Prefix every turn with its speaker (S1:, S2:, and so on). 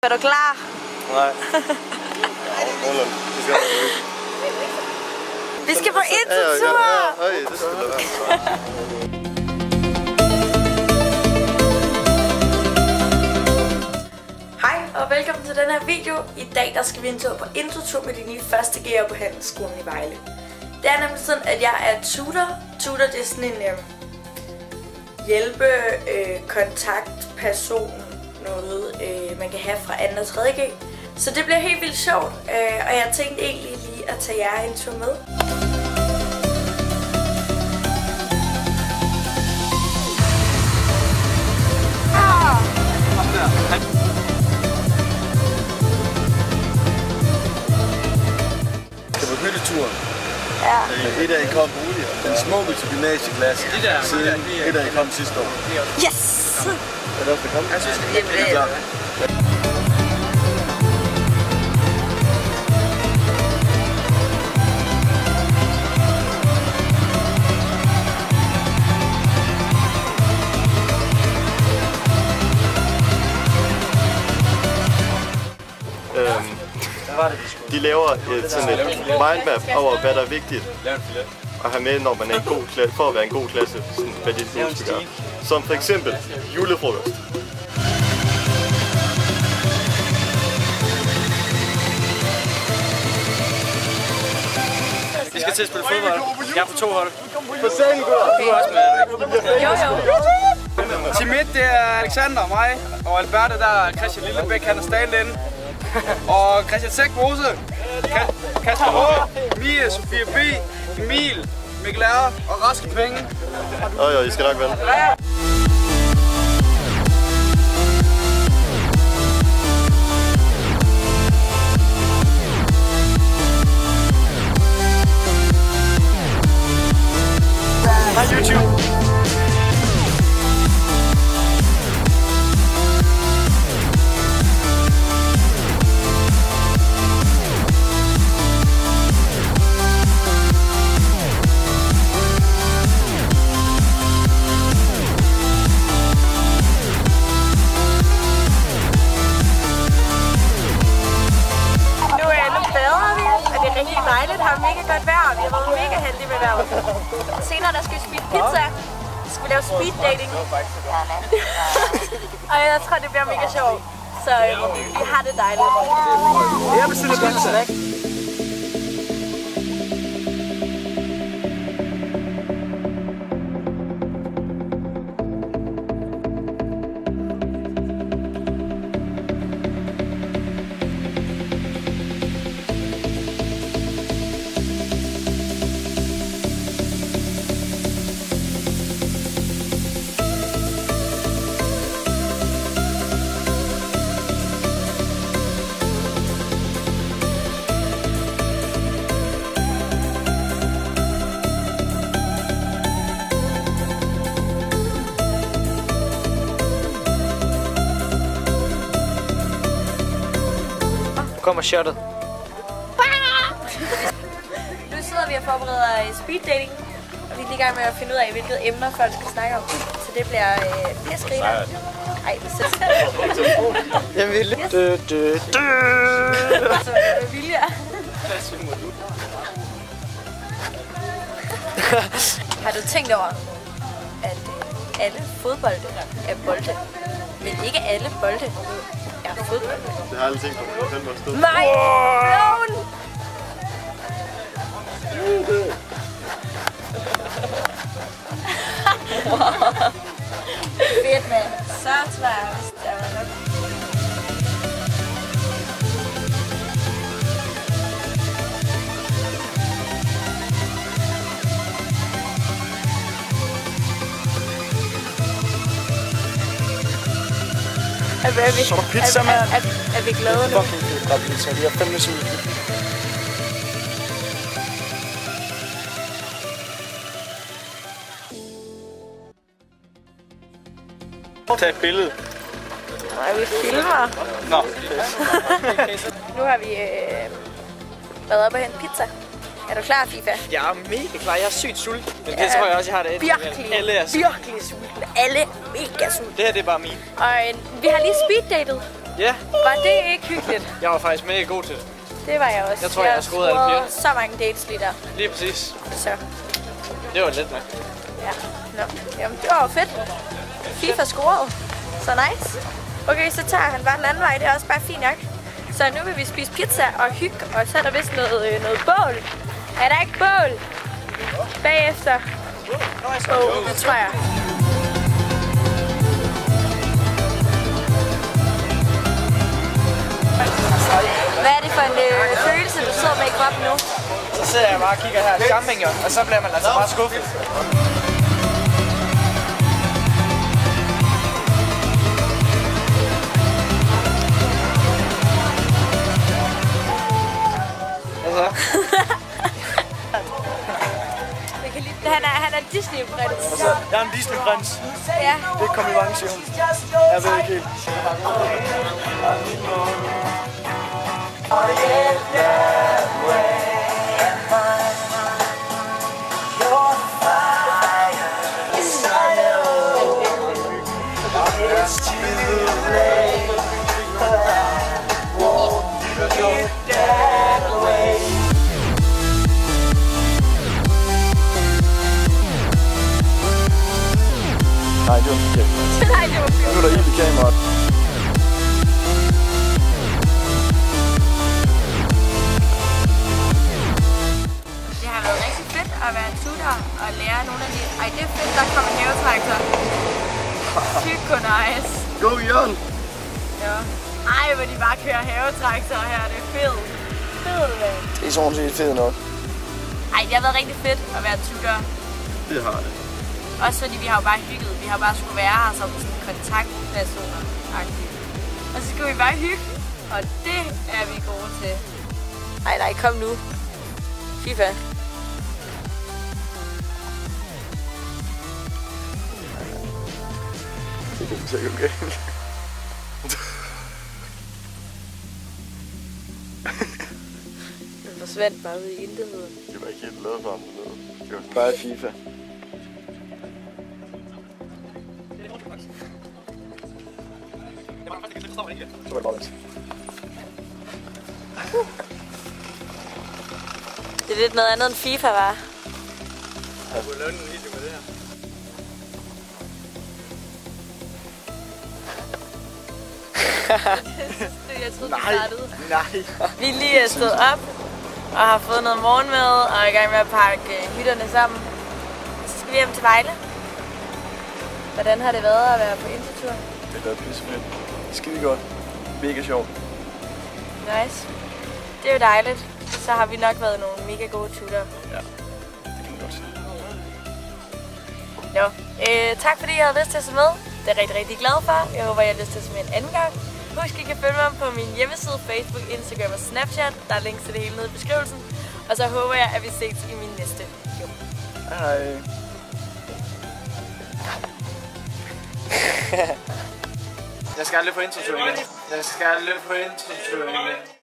S1: Er du klar?
S2: Nej.
S1: Vi skal på introtur!
S2: Ja, det skal da være.
S1: Hej og velkommen til den her video. I dag der skal vi en tur på introtur med de nye første G'ere på Handelsskolen i Vejle. Det er nemlig sådan, at jeg er tutor. Tutor det er sådan en kontaktperson, noget man kan have fra 2. og 3. G. Så det bliver helt vildt sjovt, og jeg tænkte egentlig lige at tage jer en tur med.
S2: Det var hytteturen.
S1: Ja.
S2: Et af I kom muligt. Den smukke til gymnasieklasse. Siden et af I kom sidste år.
S1: Yes!
S2: Er det også der kom?
S1: Jeg synes, det er klar.
S2: De laver sådan et mindmap over, hvad der er vigtigt at have med, når man er en god klasse, for at være en god klasse, sådan, hvad de skal gøre. Som for eksempel julefrokost.
S3: Vi skal til at spille fodbold. Jeg er på 2 hold.
S2: For sagen, du er
S3: også med,
S1: Jo.
S3: Til midt, det er Alexander, mig, og Alberte, der er Christian Lillebæk, han er stand-in. Og Christian Sækmose, Kasper H, Mie, Sofie B, Emil, Mikkel R. og Raske Penge.
S2: Jo, I skal nok vende.
S3: Hej YouTube.
S1: Dejligt, har mega godt vejr. Vi har været mega heldige med vejret. Senere der skal vi spise pizza. Så skal vi lave speed dating. Og jeg tror det bliver mega sjovt. Så vi har det dejligt.
S3: Jeg bestiller pizza. Kommer shottet.
S1: Nu sidder vi og forbereder speed dating. Og vi er lige i gang med at finde ud af, hvilket emner folk skal snakke om. Så det bliver pissgriner. Ej, det er så
S3: Jeg vil.
S1: Så med vilje. Har du tænkt over, at alle fodbolde er bolde, men ikke alle bolde er fodbolde?
S2: Det har jeg aldrig tænkt på. Jeg fandt mig et sted.
S1: Nej! Nogen! Fedt, mand. Så svært. Der var nok.
S3: Så er der pizza, mand.
S1: Er vi glade nu?
S3: Fucking fedt, der er pizza. Vi har 5 minutter. Tag et billede.
S1: Nej, vi filmer.
S3: Nå.
S1: Nu har vi været oppe og hente pizza. Er du klar, FIFA?
S4: Jeg er mega klar. Jeg er sygt sulten. Men det tror jeg også, jeg har det.
S1: Virkelig,
S4: Alle er
S1: virkelig sulten. Alle er mega sulten.
S4: Det her det er bare min.
S1: Og vi har lige speeddatet.
S4: Ja.
S1: Var det ikke hyggeligt?
S4: Jeg var faktisk mega god til det.
S1: Det var jeg også.
S4: Jeg tror, jeg har scoret alle pigerne.
S1: Så mange dates lige der.
S4: Lige præcis.
S1: Så.
S4: Det var lidt nok.
S1: Ja. Nå. Jamen, det var fedt. FIFA scorede. Så nice. Okay, så tager han bare den anden vej. Det er også bare fint nok. Så nu vil vi spise pizza og hygge, og så er der vist noget bål. Er der ikke bål? Bagefter. Det tror jeg. Hvad er det for en følelse, du sidder med i kroppen nu?
S4: Så sidder jeg bare og kigger her i Skampinger, og så bliver man altså bare skuffet.
S1: Han er Disney-prins.
S5: Jeg er en Disney-prins.
S1: Ja.
S5: Det kom i vangsion. Jeg ved ikke helt. Nej, det var forkert.
S1: Nej, det var fint.
S5: Nu er der ild i kameraet.
S1: Det har været rigtig fedt at være en tutor og lære nogle af de... Ej, det er fedt, der kommer en havetraktor. Psyko nice.
S2: Go, Jørgen!
S1: Ja. Ej, hvor de bare kører havetraktor her. Det er fedt. Fedt, mand.
S5: Det er sådan set fedt nok.
S1: Ej, det har været rigtig fedt at være tutor.
S2: Det har det.
S1: Også fordi vi har jo bare hygget. Vi har bare skulle være her som sådan kontaktpersoner. Og så skal vi bare hygge. Og det er vi gode til. Ej, nej, kom nu. FIFA.
S5: Det kan sikkert gå galt.
S1: Den forsvandt bare ud i intetheden.
S2: Det var ikke helt lavet for ham dernede. Det var
S5: Bare FIFA. Så var det bare
S1: Det er lidt noget andet end FIFA, var.
S4: Jeg kunne lave en video med det her.
S1: Jeg troede, vi startede.
S5: Nej.
S1: Vi er lige stået op og har fået noget morgenmad og er i gang med at pakke hytterne sammen. Så skal vi hjem til Vejle. Hvordan har det været at være på intertur?
S5: Det har været pissefedt. Skide godt. Mega sjovt.
S1: Nice. Det er jo dejligt. Så har vi nok været nogle mega gode tutor.
S5: Ja, det kan man godt sige.
S1: Jo. Tak fordi I havde lyst til at se med. Det er jeg rigtig, rigtig glad for. Jeg håber, I har lyst til at se med en anden gang. Husk, I kan følge mig på min hjemmeside, Facebook, Instagram og Snapchat. Der er links til det hele nede i beskrivelsen. Og så håber jeg, at vi ses i min næste video.
S5: Hej.
S4: Jeg skal aldrig på introtur igen. Jeg skal aldrig på introtur igen.